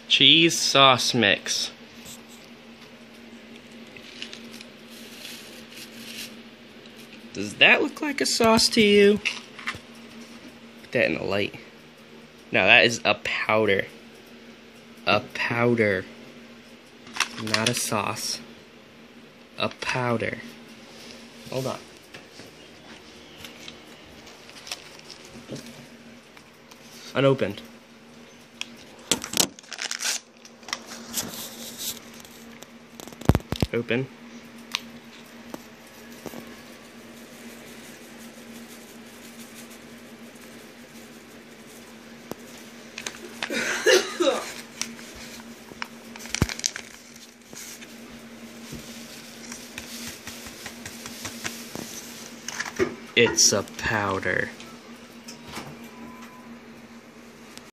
Cheese sauce mix. Does that look like a sauce to you? Put that in the light. No, that is a powder. A powder. Not a sauce. A powder. Hold on. Unopened. Open. It's a powder.